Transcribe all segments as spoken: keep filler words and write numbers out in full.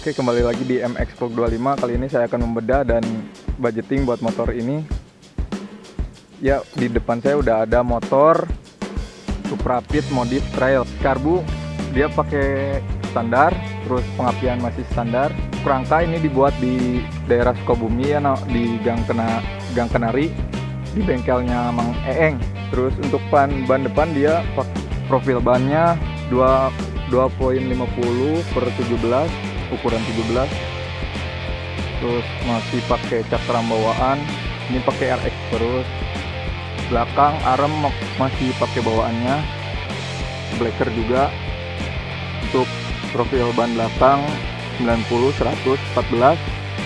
Oke, kembali lagi di M X Vlog dua puluh lima. Kali ini saya akan membedah dan budgeting buat motor ini. Ya, di depan saya udah ada motor Supra Pit Modif Trail Karbu. Dia pakai standar, terus pengapian masih standar. Kerangka ini dibuat di daerah Sukabumi ya, di Gang Kena Gang Kenari, di bengkelnya Mang Eeng. Terus untuk ban ban depan dia pakai profil bannya dua koma lima nol per tujuh belas, ukuran tujuh belas. Terus masih pakai cakram bawaan, ini pakai R X terus. Belakang arem masih pakai bawaannya Blacker juga. Untuk profil ban belakang sembilan puluh seratus empat belas,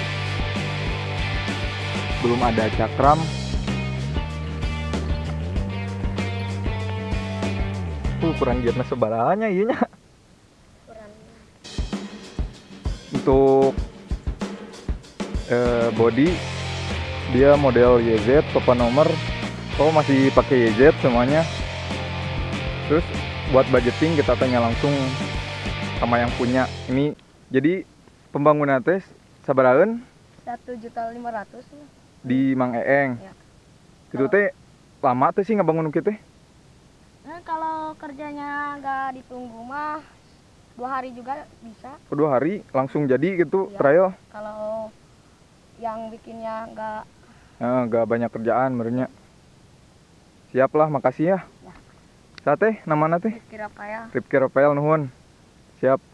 belum ada cakram. Uh, kurang giatnya sebaranya iya. Untuk eh, body dia model Y Z, papan nomor oh masih pakai Y Z semuanya. Terus buat budgeting kita tanya langsung sama yang punya ini. Jadi pembangunan tes sabaraeun satu juta lima ratus di Mang Eeng ya. Itu teh lama tuh sih ngebangun kita. Nah, kalau kerjanya nggak ditunggu mah dua hari juga bisa. Dua hari langsung jadi gitu Ya, trail. kalau yang bikinnya nggak Nah, gak banyak kerjaan merenya. Siap lah, makasih ya. Ya. Sate, namanya teh? Rifki Rafael. Rifki Rafael nuhun. Siap.